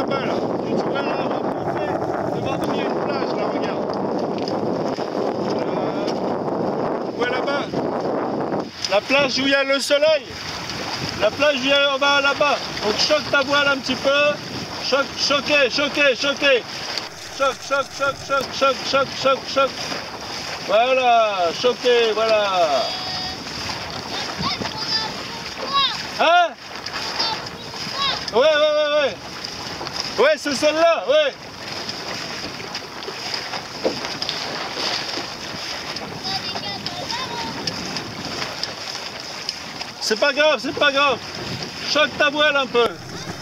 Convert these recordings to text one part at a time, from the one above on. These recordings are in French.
là-bas là. Tu vois là, devant nous il y a une plage là, regarde. Où est là-bas? La plage où il y a le soleil. La plage où il y a là-bas. Donc choque ta voile un petit peu. Choquez. Choc. Voilà, choquez, voilà. Hein? Ouais. Ouais, c'est celle-là, ouais. C'est pas grave. Choque ta voile un peu.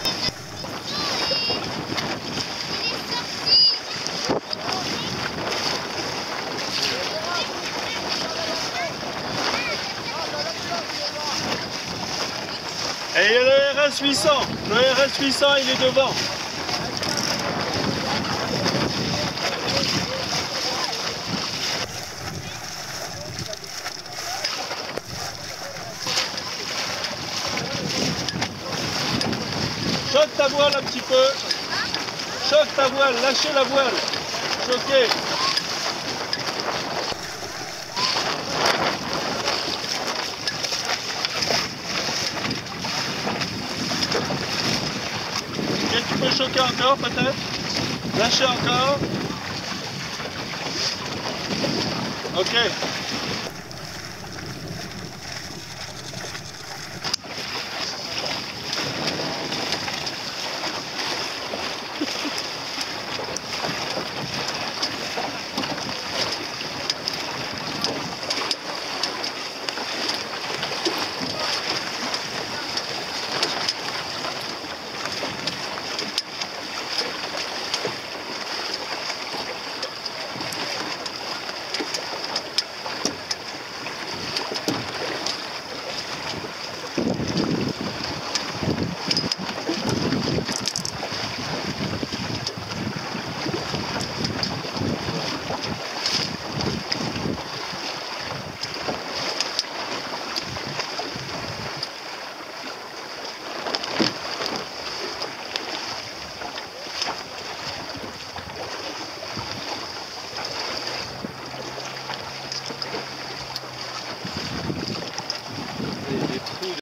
Et il y a le RS 800. Le RS 800, il est devant. Choque ta voile un petit peu. Choque ta voile, lâchez la voile. Choquez. Et tu peux choquer encore peut-être. Lâchez encore. Ok.